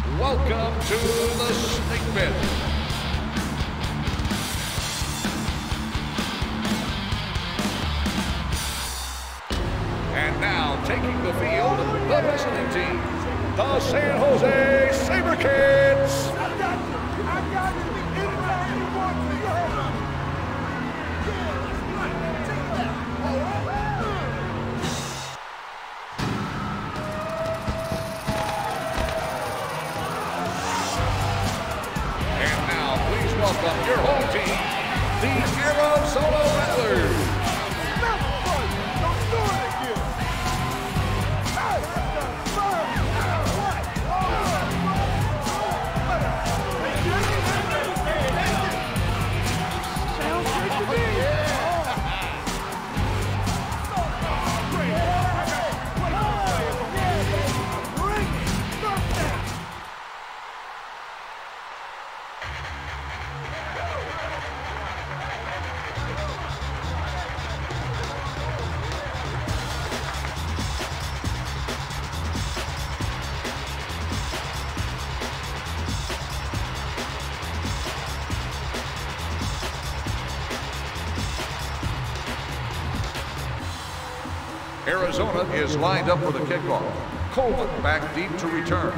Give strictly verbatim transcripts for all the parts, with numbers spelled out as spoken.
Welcome to the Snake Pit. And now taking the field, the visiting team, the San Jose Sabercats. I got you. I got you. Anytime you want to, you have it. Yeah, that's right. Take that. All right. And now, please welcome your home team, the Arizona Rattlers. Don't do it again. Hey, that's fine. Sounds good to me. Bring it. Stop that. Arizona is lined up for the kickoff. Coleman back deep to return.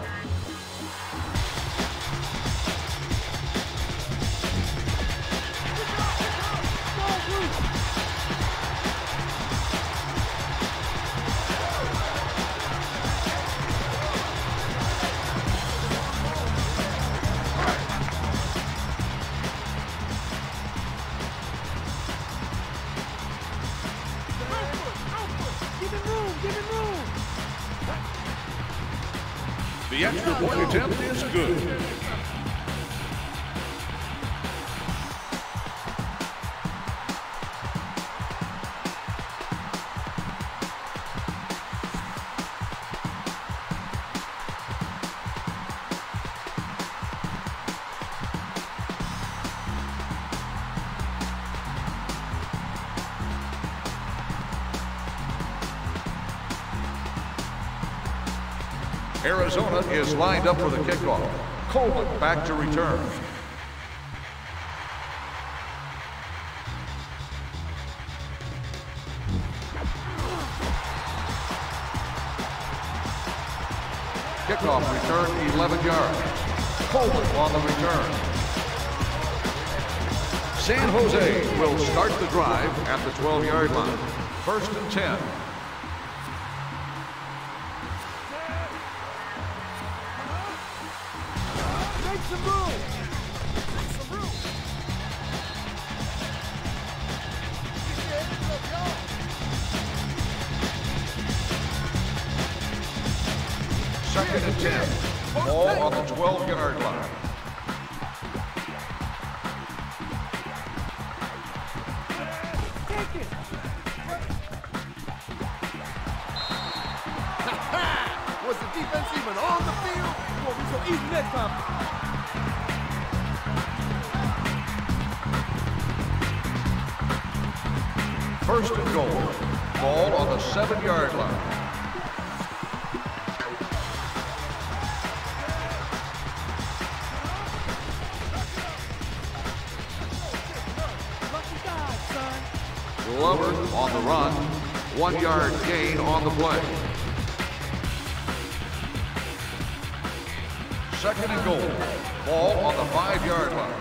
The extra point attempt is good. Arizona is lined up for the kickoff. Coleman back to return. Kickoff return eleven yards. Coleman on the return. San Jose will start the drive at the twelve-yard line. First and ten. Make some room. Make some room. Second and ten. Ball on the twelve-yard line. Take it. Was the defense even on the field? It won't be so easy next time. First and goal. Ball on the seven-yard line. Glover on the run. One-yard gain on the play. Second and goal. Ball on the five-yard line.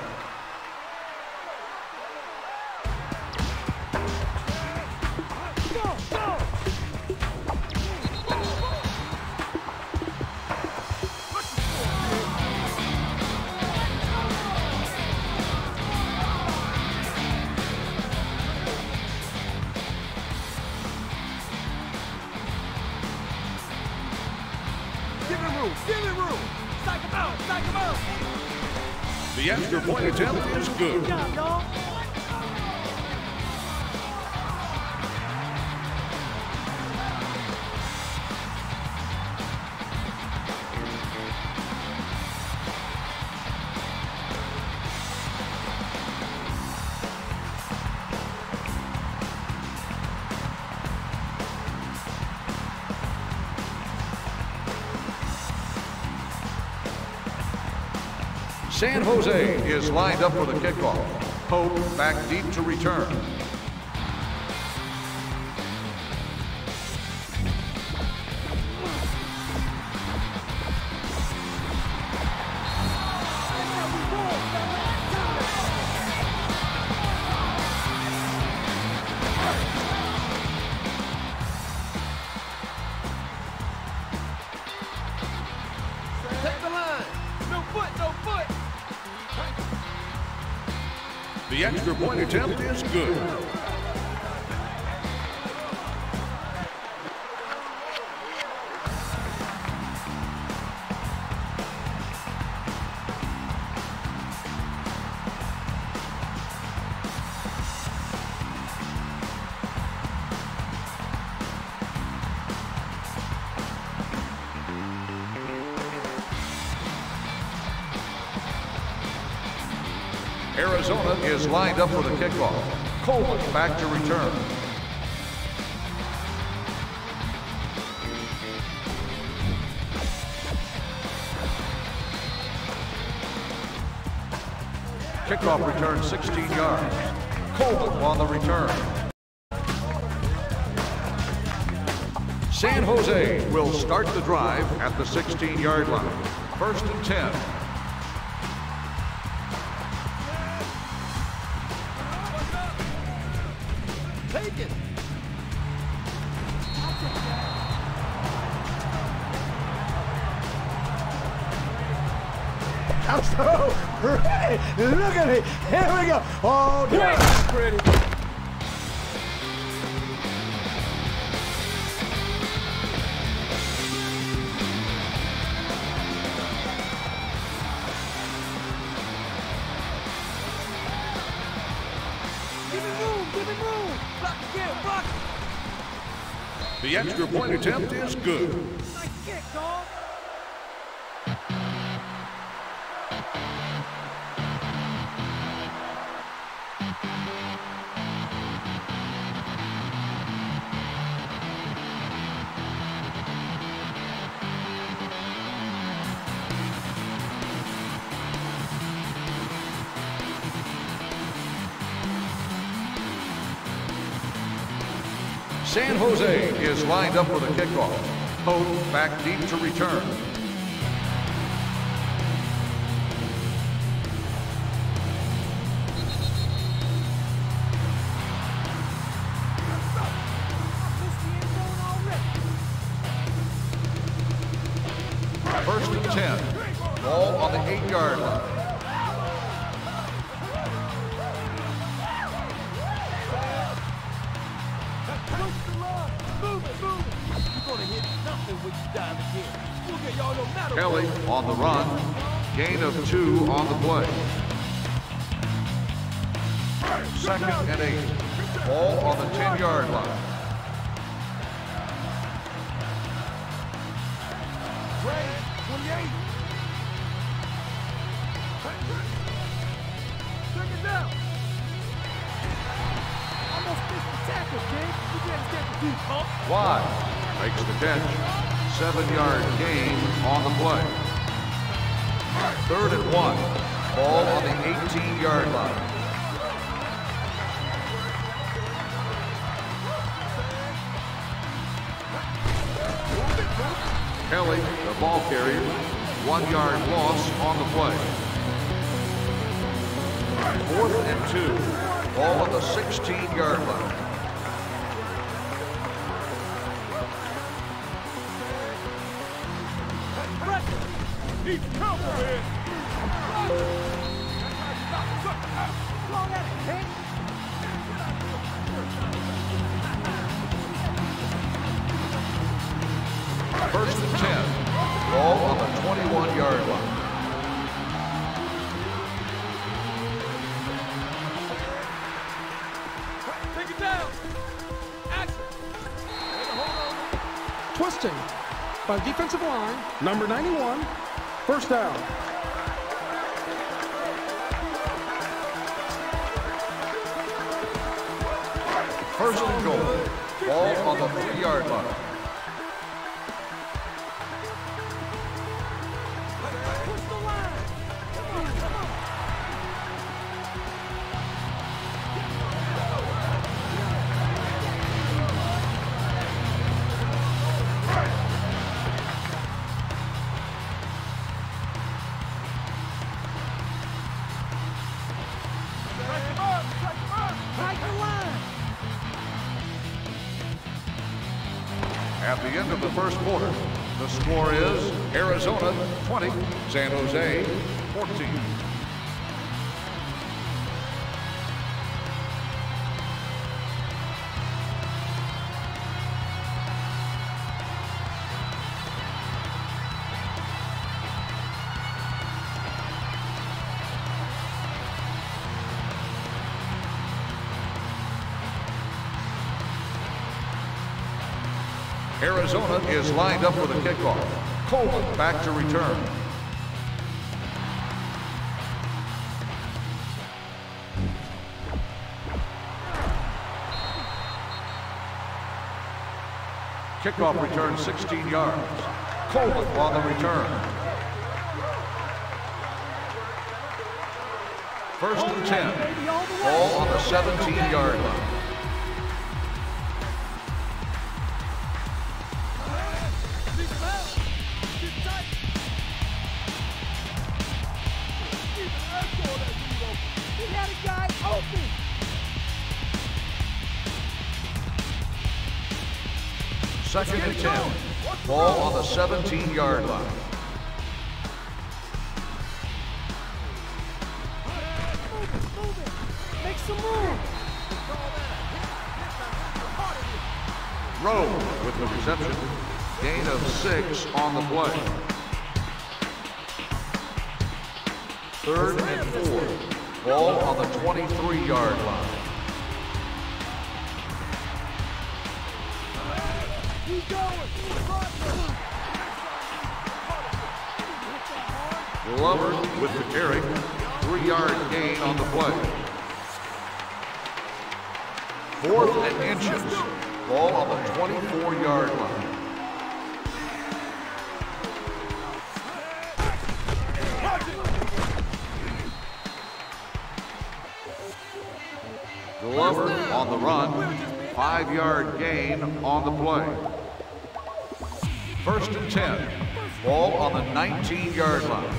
Give him room. Give him room. Strike him out. Strike him out. The extra point attempt is good. Good job, y'all. San Jose is lined up for the kickoff. Hope back deep to return. Take the line. No foot, no foot. The extra point attempt is good. Arizona is lined up for the kickoff. Coleman back to return. Kickoff return sixteen yards. Coleman on the return. San Jose will start the drive at the sixteen yard line. First and ten. Take it. I'm so ready. Look at me. Here we go. Oh, that's pretty. Give me room. Give me room. Block again. Block. The extra point attempt is good. Nice kick, dog. San Jose is lined up for the kickoff. Hope back deep to return. First and ten. Ball on the eight yard line. Kelly on the run. Gain of two on the play. Second and eight. Ball on the ten yard line. twenty-eight. Bring it down. Almost missed the tackle, kid. You didn't get the deep, huh? Wide. Makes the catch. Seven yard gain on the play. Third and one. Ball on the eighteen yard line. Kelly, the ball carrier. One yard loss on the play. Fourth and two. Ball on the sixteen yard line. He's coming in. First and ten. Ball on the twenty-one yard line. Take it down. Action. Twisting by defensive line, number ninety-one, first down. First and goal. Ball on the three yard line. Push the line. At the end of the first quarter, the score is Arizona twenty, San Jose fourteen. Arizona is lined up with a kickoff. Coleman back to return. Kickoff return sixteen yards. Coleman on the return. First and ten. Ball on the seventeen yard line. Second and ten. Ball on the seventeen yard line. Make some room. Rowe with the reception. Gain of six on the play. Third and four. Ball on the twenty-three yard line. Glover with the carry. Three yard gain on the play. Fourth and inches. Ball on the twenty-four yard line. Glover on the run. Five yard gain on the play. First and ten. Ball on the nineteen yard line.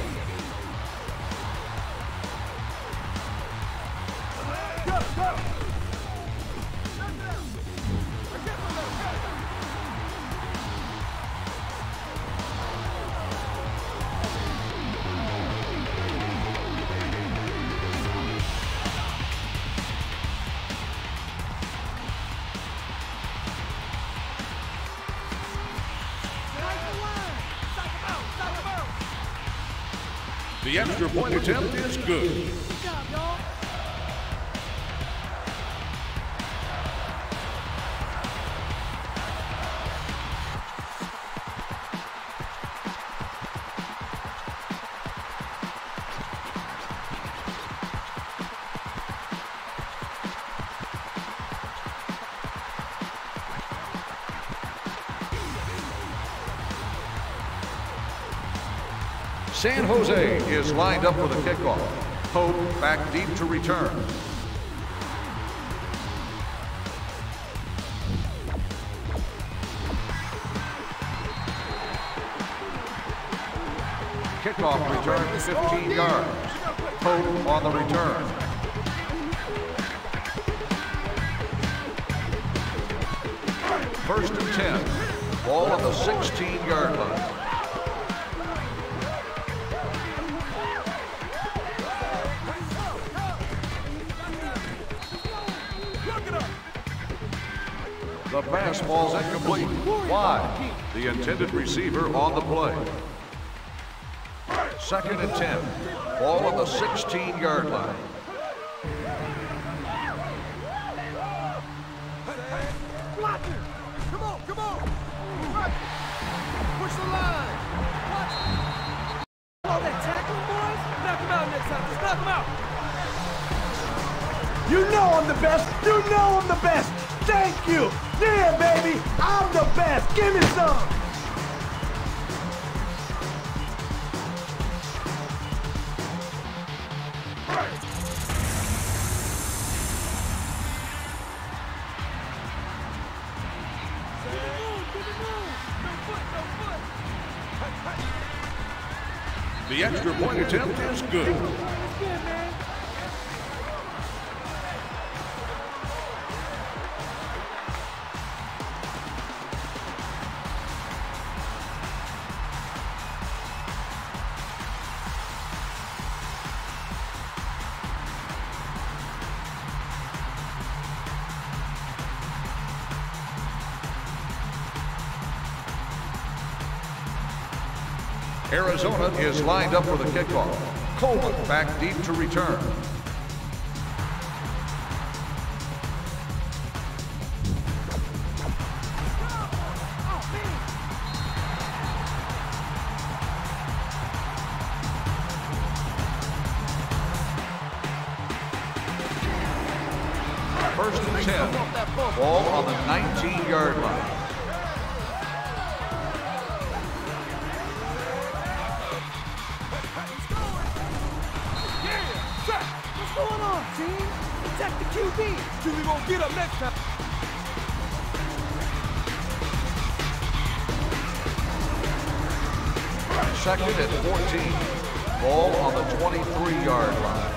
The extra point attempt is good. San Jose is lined up with a kickoff. Hope back deep to return. Kickoff return fifteen yards. Hope on the return. First and ten. Ball on the sixteen yard line. The pass falls incomplete. Wide. The intended receiver on the play. Second and ten. Ball on the sixteen yard line. Come on, come on. Push the line. Watch. All that tackling, boys. Knock him out next time. Just knock him out. You know I'm the best. You know I'm the best. Thank you. Yeah, baby. I'm the best. Give me some. The extra point attempt is good. Arizona is lined up for the kickoff. Coleman back deep to return. First and ten. Ball on the nineteen-yard line. What's going on, team? Protect the Q B. Jimmy won't get up next time. Second and fourteen. Ball on the twenty-three-yard line.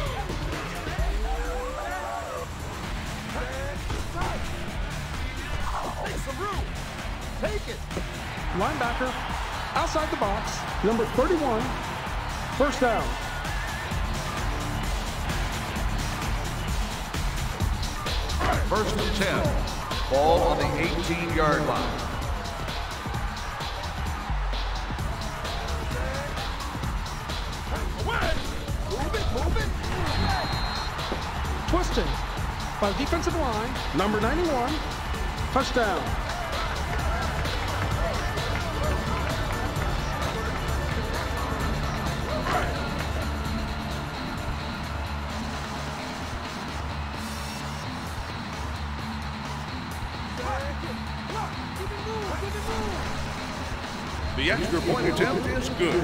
Take some room. Take it. Linebacker, outside the box, number thirty-one, first down. First and ten. Ball on the eighteen-yard line. Move it, move it. Twisting by defensive line, number ninety-one, touchdown. The extra point attempt is good.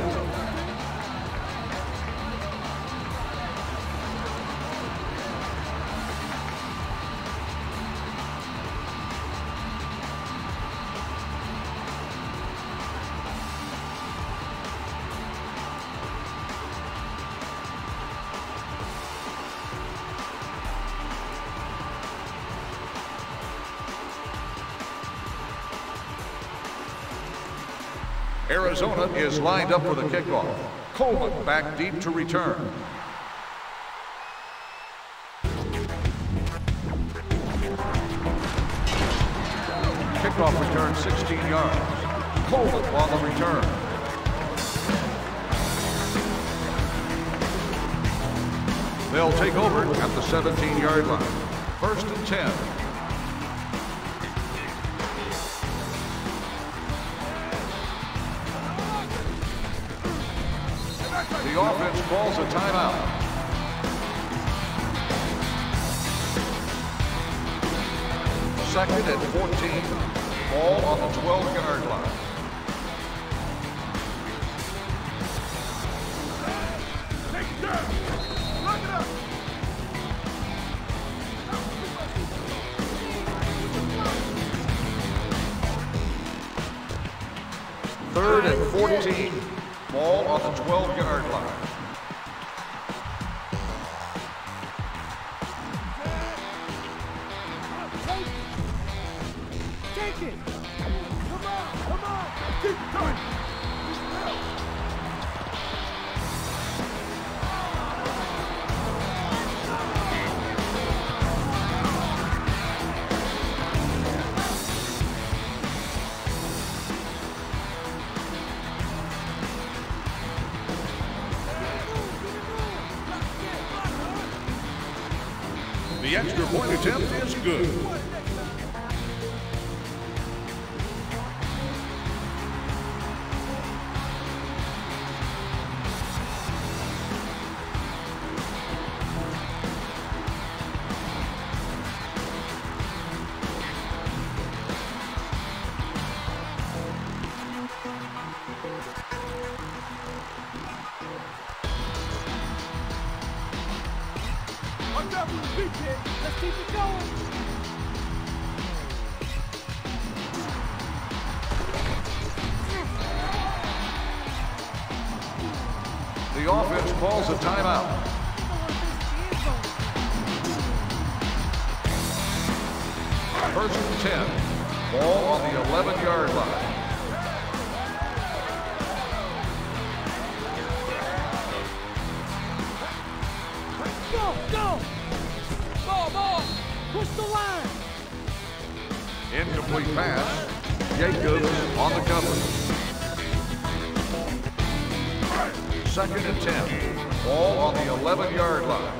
Arizona is lined up for the kickoff. Coleman back deep to return. Kickoff return sixteen yards. Coleman on the return. They'll take over at the seventeen-yard line. First and ten. The offense calls a timeout. Second and fourteen. Ball on the twelve-yard line. Take it down. Lock it up. Third and fourteen. Ball on the twelve-yard line. Take it. Come on, come on. Keep going. The extra point attempt is good. Watch out for the big hit. Let's keep it going. The offense calls a timeout. First and ten. Ball on the eleven-yard line. Go, go. Ball, ball. Push the line. Incomplete pass. Jacobs on the cover. Second and ten. Ball on the eleven-yard line.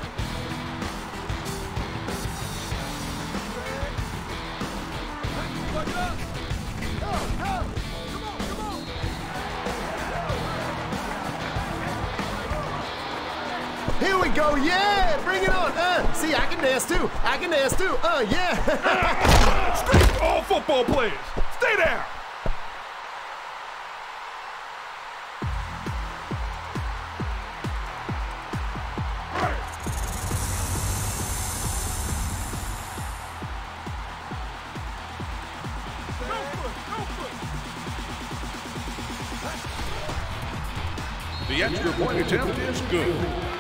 Here we go, yeah! Bring it on! Uh, see, I can dance too! I can dance too! Uh, yeah! Straight all football players! Stay there! The extra point attempt is good.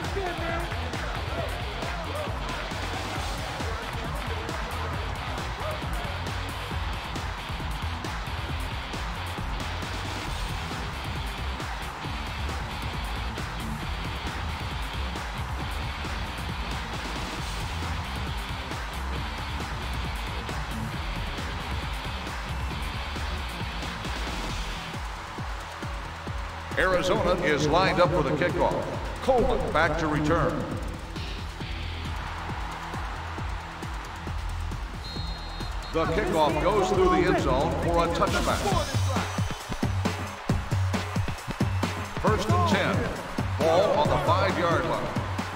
Arizona is lined up for the kickoff. Coleman back to return. The kickoff goes through the end zone for a touchback. First and ten. Ball on the five-yard line.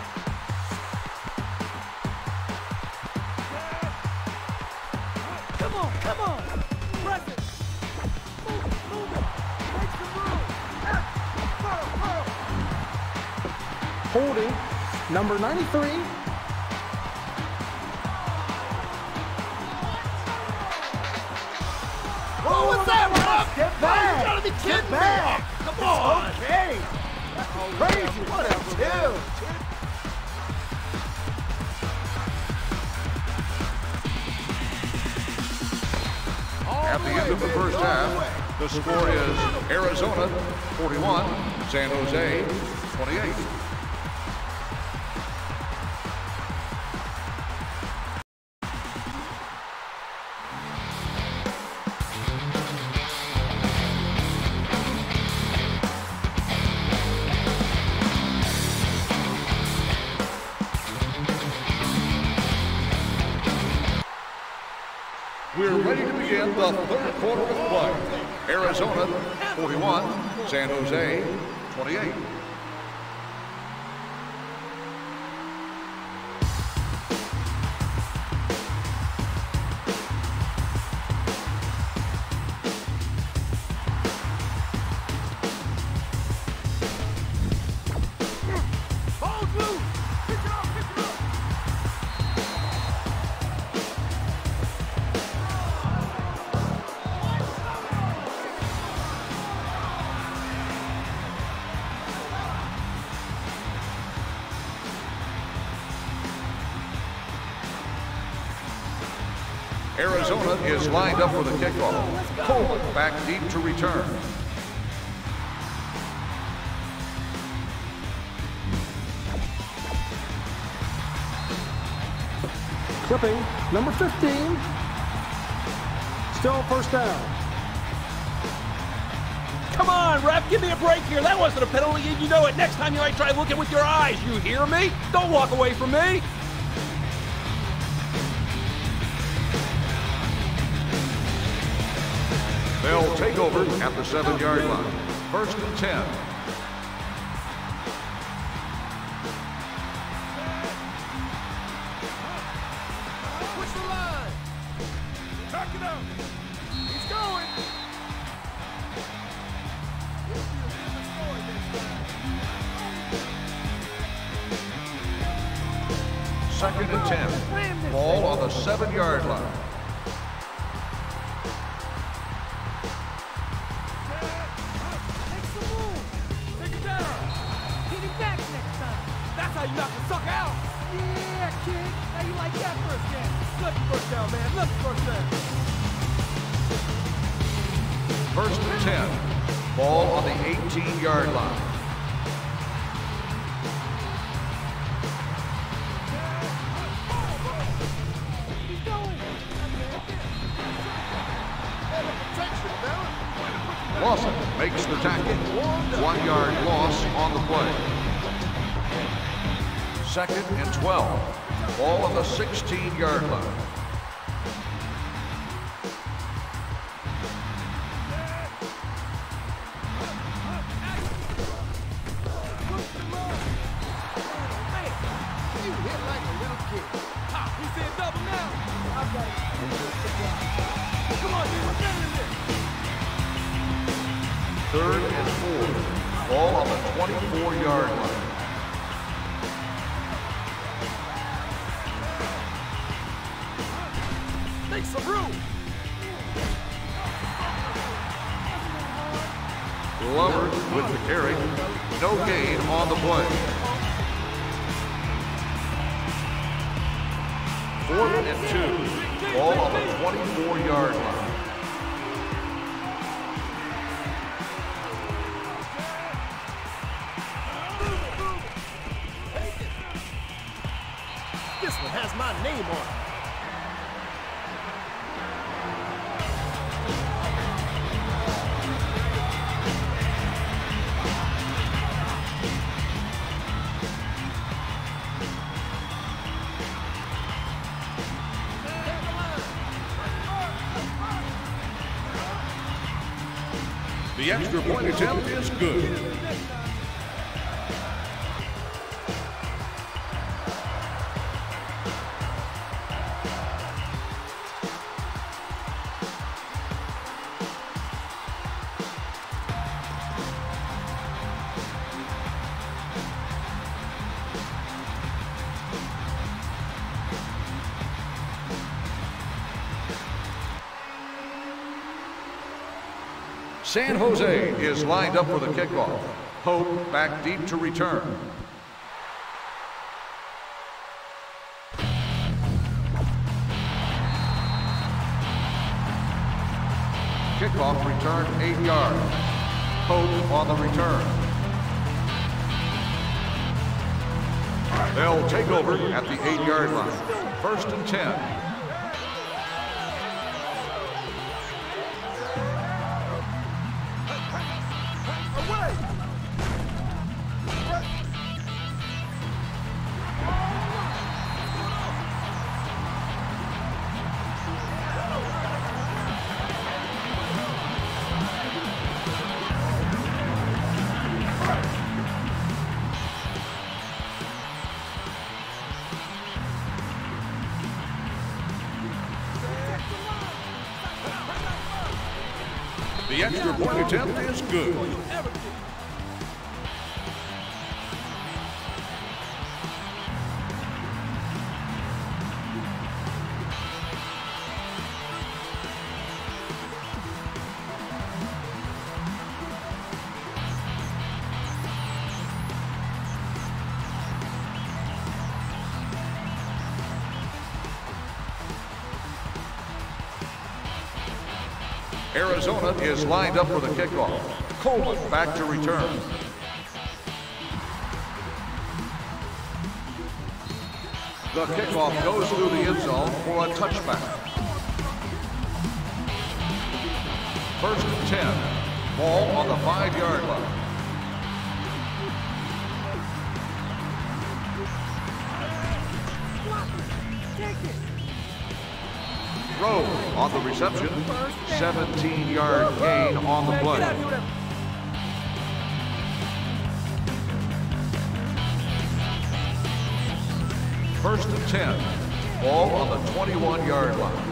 Come on, come on! Press it! Move it, move it! Make some room! Holding, number ninety-three. Oh, what's that, Rob? Get back! You gotta be kidding me! back. Come on! Okay. Crazy! What a two! At the end of the first half, the score is Arizona forty-one, San Jose twenty-eight. We're ready to begin the third quarter of play. Arizona forty-one, San Jose twenty-eight. Ball's loose! Pick it up, pick it up! Arizona is lined up for the kickoff. Coleman back deep to return. Clipping, number fifteen. Still first down. Come on, ref, give me a break here. That wasn't a penalty, and you know it. Next time you might try looking with your eyes. You hear me? Don't walk away from me. They'll take over at the seven-yard line. First and ten. Push the line! Back it up! He's going! Second and ten. Ball on the seven-yard line. Make some room! Take it down! Hit it back next time! That's how you knock the sucker out! Yeah, kid! How you like that first down? Lucky first down, man! Lucky first down! First and ten. Ball on the eighteen-yard line. He's going! Lawson makes the tackle. One yard loss on the play. Second and twelve. Ball on the sixteen yard line. Third and four. Ball on the twenty-four yard line. Make some room. Glover with the carry. No gain on the play. Fourth and two. Ball on the twenty-four yard line. This one has my name on it. The extra point attempt is good. San Jose is lined up for the kickoff. Hope back deep to return. Kickoff return eight yards. Hope on the return. They'll take over at the eight yard line. First and ten. The extra point attempt is good. Arizona is lined up for the kickoff. Coleman back to return. The kickoff goes through the end zone for a touchback. First and ten. Ball on the five yard line. Rowe on the reception, seventeen yard gain on the play. First and ten, ball on the twenty-one yard line.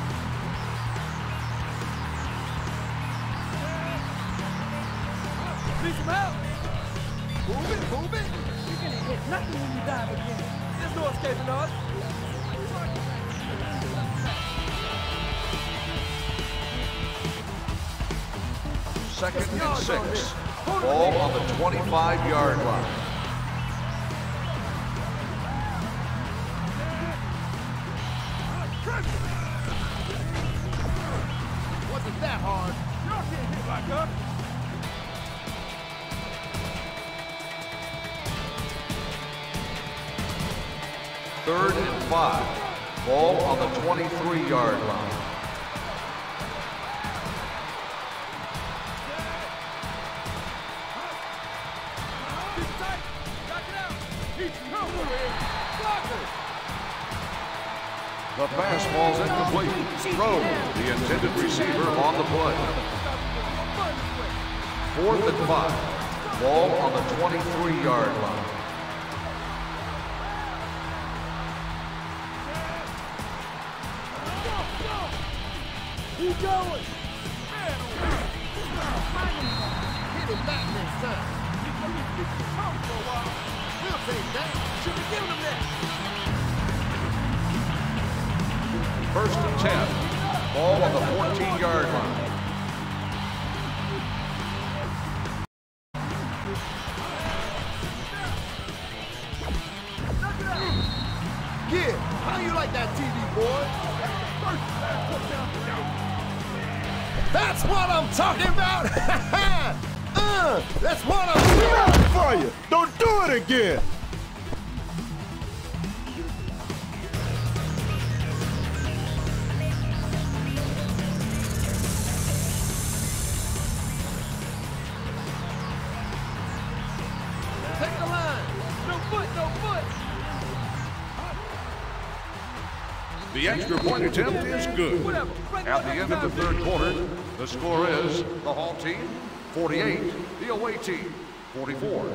Need some help. Move it, move it. You're gonna hit nothing when you dive again. There's no escaping us. Second and six. Ball on the twenty-five yard line. Wasn't that hard? Y'all can't hit like us. Third and five. Ball on the twenty-three yard line. The pass falls incomplete. Throw, the intended receiver on the play. Fourth and five. Ball on the twenty-three yard line. Keep going. Hit him back next time. We'll take that. Should we give him that? First and ten. Ball on the fourteen yard line. Yeah, how you like that T V, boy? That's what I'm talking about! uh, that's what I'm talking for you! Don't do it again! Take the line! No foot, no foot! The extra point attempt is good. At the end of the third quarter, the score is the home team forty-eight, the away team forty-four.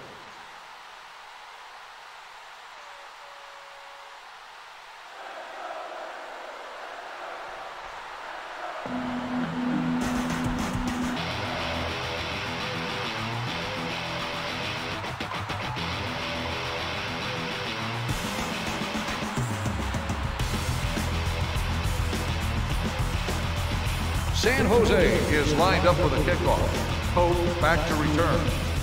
San Jose is lined up for the kickoff. Pope back to return.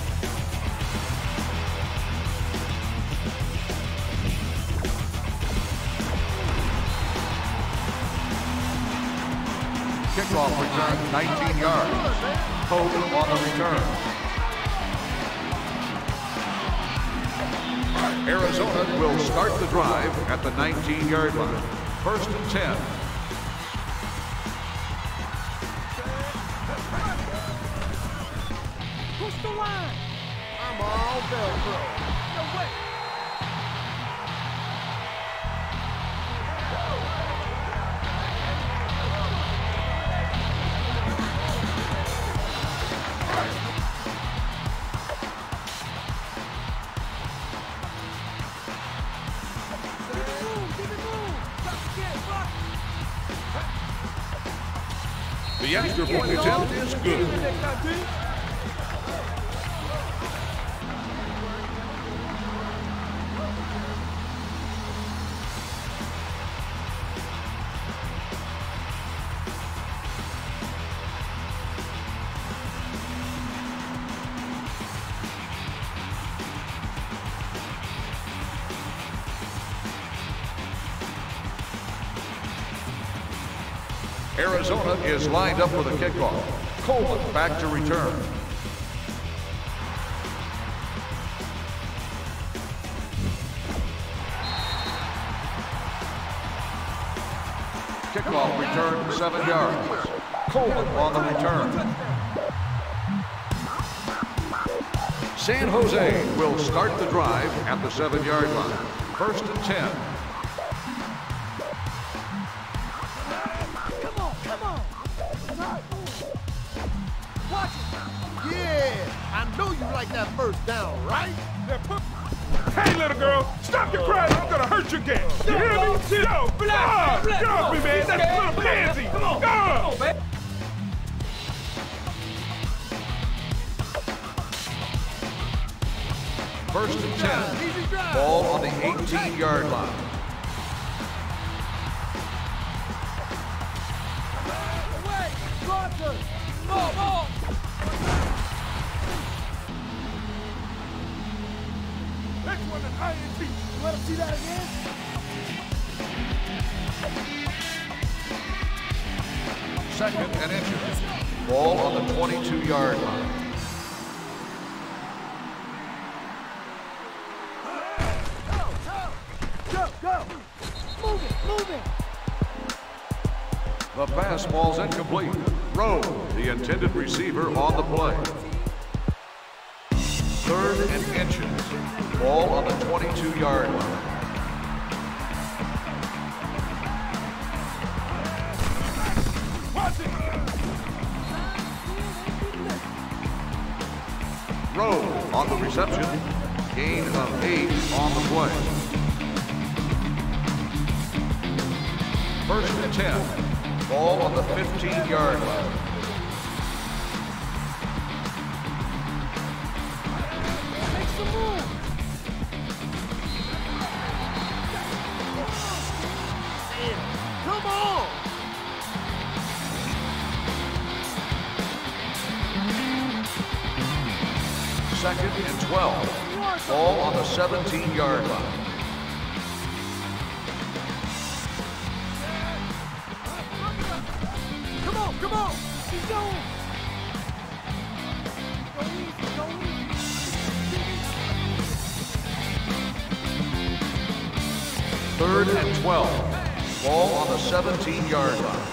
Kickoff return nineteen yards. Pope on the return. Arizona will start the drive at the nineteen yard line. First and ten. Push the line. I'm all Velcro. No way. The extra point attempt is good. Arizona is lined up for the kickoff. Coleman back to return. Kickoff return seven yards. Coleman on the return. San Jose will start the drive at the seven yard line. First and ten. That first down, right? Hey, little girl, stop your crying. I'm gonna hurt you again. You hear me? Yo, relax, get off me, man. That's a little pansy. Come on, come on, man. First and ten. Ball on the eighteen yard line. Away, Rattlers. Ball, ball. Let him see that again. Second and inches. Ball on the twenty-two yard line. Go, go, go, go. Move it, move it. The pass ball's incomplete. Rowe, the intended receiver on the play. Third and inches. Ball on the twenty-two yard line. Rowe on the reception. Gain of eight on the play. First and ten. Ball on the fifteen yard line. Make some move. Come on. Second and twelve. Ball on the seventeen yard line. Come on, come on. Keep going. Go easy, go easy. Third and twelve. Ball on the seventeen yard line.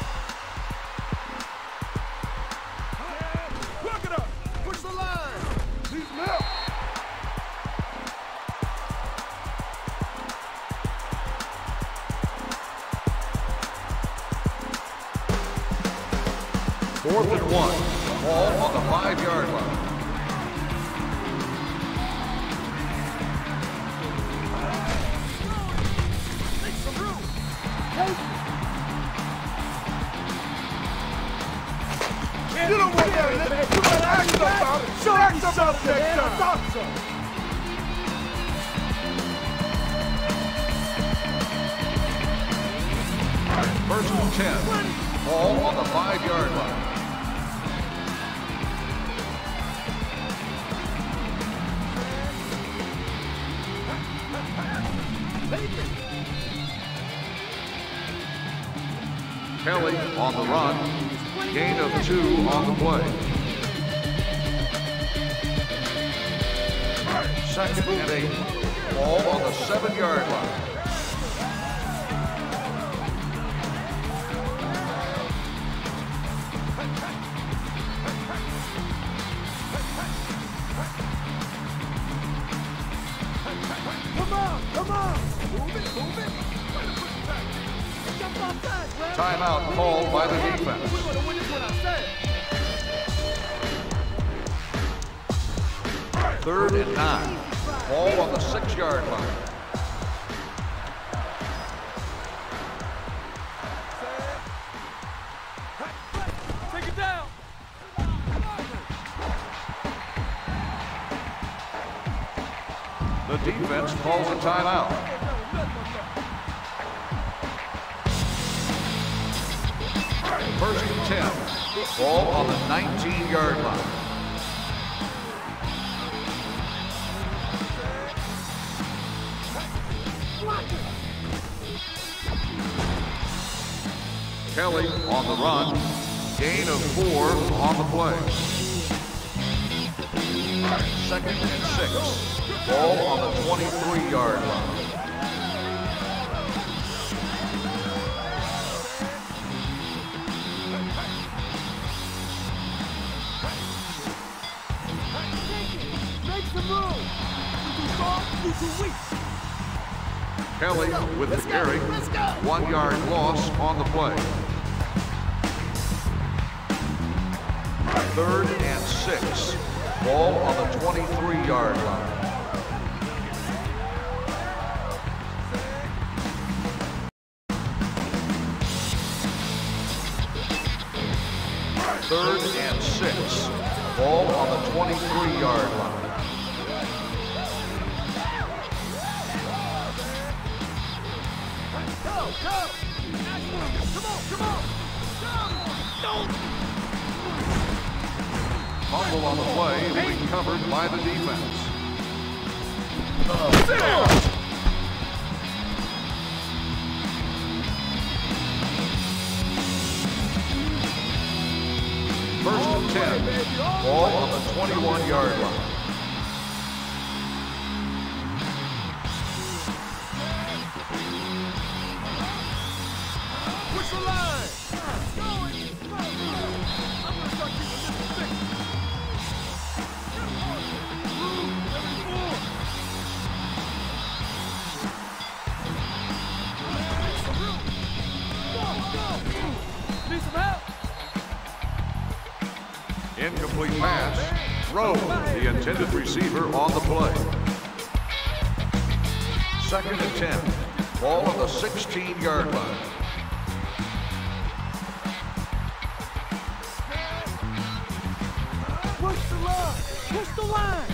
Look it up. Push the line. Leave him out. Fourth and one. Ball on the five yard line. Make some room. Take it. You don't want that, man. You better act about it. Show Act me about something, that man. I time. thought so. First and ten. Ball on the five yard line. Kelly on the run. Gain of two on the play. Second and eight. Ball on the seven yard line. Come on, come on. Move it, move it. Jump off that, man. Timeout called by the defense. We're going to win this one, I said. Third and nine. Ball on the six yard line. Take it down. The defense calls a timeout. First and ten. Ball on the nineteen yard line. Kelly on the run. Gain of four on the play. Second and six. Ball on the twenty-three yard line. Make some room. You too strong, you too weak. Kelly with the carry. One yard loss on the play. Third and six. Ball on the twenty-three yard line. Third and six. Ball on the twenty-three yard line. Go, go. Come on, come on. Go. Fumble on the play, recovered by the defense. Sit down. First and ten. Ball on the twenty-one yard line. Push the line. I'm gonna start keeping this fixed. Incomplete pass. Rowe, the intended receiver on the play. Second and ten. Ball on the sixteen-yard line. Push the line. Push the line.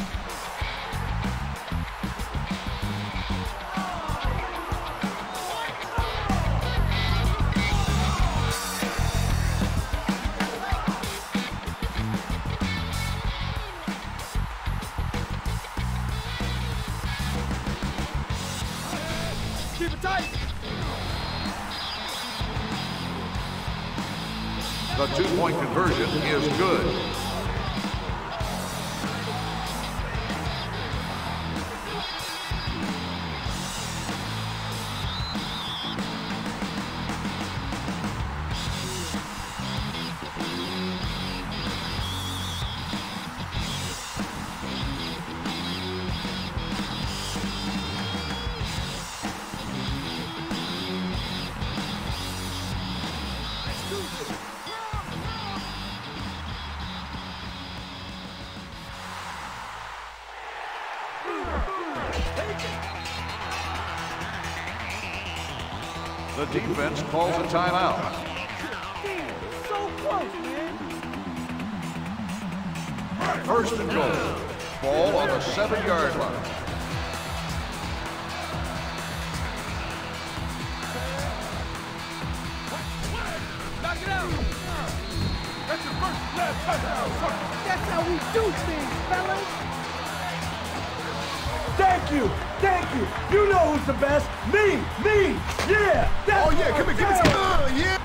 Keep it tight. The two-point conversion is good. The defense calls a timeout. Damn, so close, man. First and goal. Ball on the seven-yard line. Knock it out. That's your first and last touchdown, son. That's how we do things, fellas. Thank you, thank you. You know who's the best? Me, me, yeah. That's Oh, yeah, come here, give me some. Uh, yeah.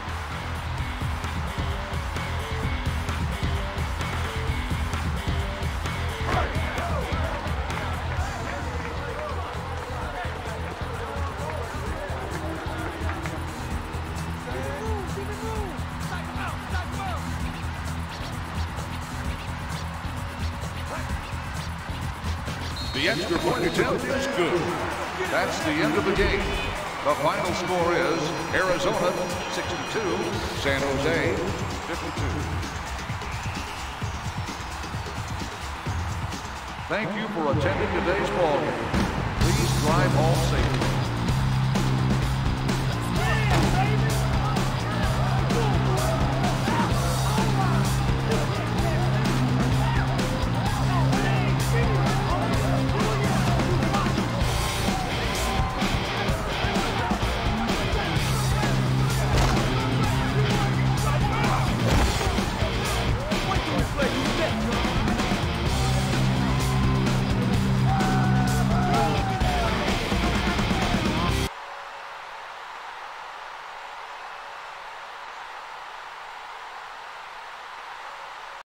The extra point attempt is good. That's the end of the game. The final score is Arizona sixty-two, San Jose fifty-two. Thank you for attending today's ball game. Please drive home safely.